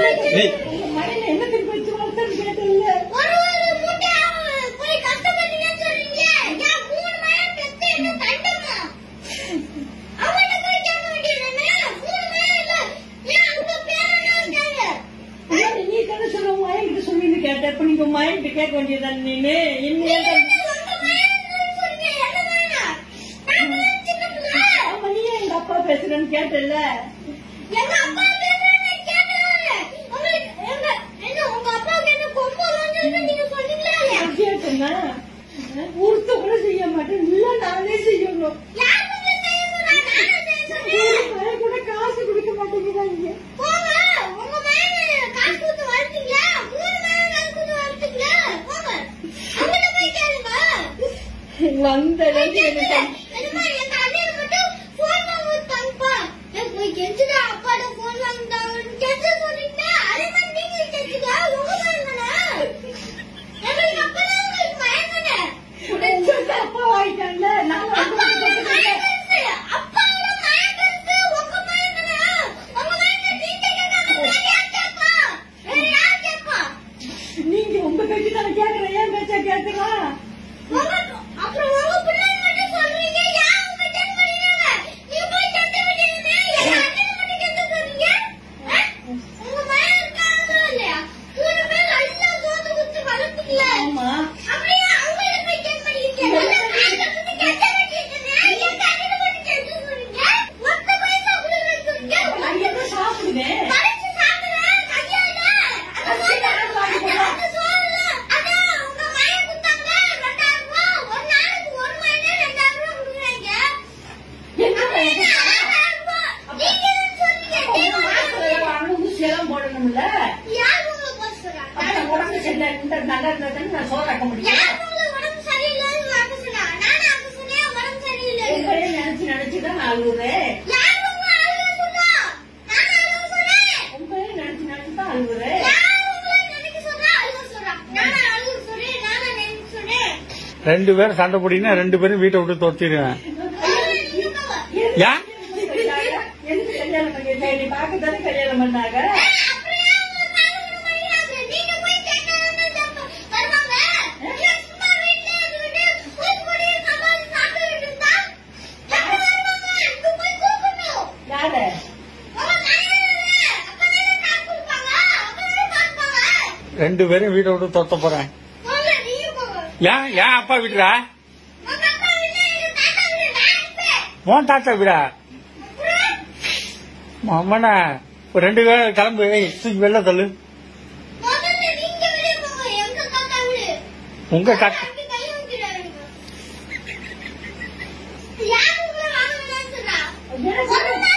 என்ன திருப்பி வச்சு வளர்த்தன்னு கேட்டீங்க. நீ தானே சொல்ல மயங்கிட்ட சொல்லிட்டு கேட்ட. இப்ப நீங்க மயங்கிட்ட கேட்க வேண்டியதான். நீனு நீ எங்க அப்பா பேசுறேன்னு கேட்டல. கேட்டேன்னா ஒருத்த கூட செய்ய மாட்டேன். இல்ல நானே செய்யணும். கூட காசு கொடுக்க மாட்டேங்கிறாங்க. வந்த அப்பா வாங்கிட்டாங்க. நீங்க உங்க பேச்சு தானே கேட்கறேன். ஏன் பேச்சா கேட்கலாம்? போடணும்ல உடம்பு சரியில்லை சோறாக்க முடியும். நினைச்சு நினைச்சுதான் அழுகுறேன். உங்களையும் நினைச்சு நினைச்சுதான் அழுகுறேன். ரெண்டு பேரும் சண்டை போட்டீங்கன்னா 2 பேரும் வீட்டை விட்டு தொத்திடுவேன். ஏன் எதுக்கு கல்யாணம் பண்ணிருக்கேன்? நீ பாக்கத்தானே கல்யாணம் பண்ணாங்க. யாரு 2 பேரும் வீட்டை விட்டு தொத்த போறேன். ஏன் ஏன் அப்பா வீட்டுடா? உன் தாத்தா வீடா? அம்மனா 2 பேரும் கிளம்பு. தூக்கி வெளில தள்ளு. உங்க தாத்தா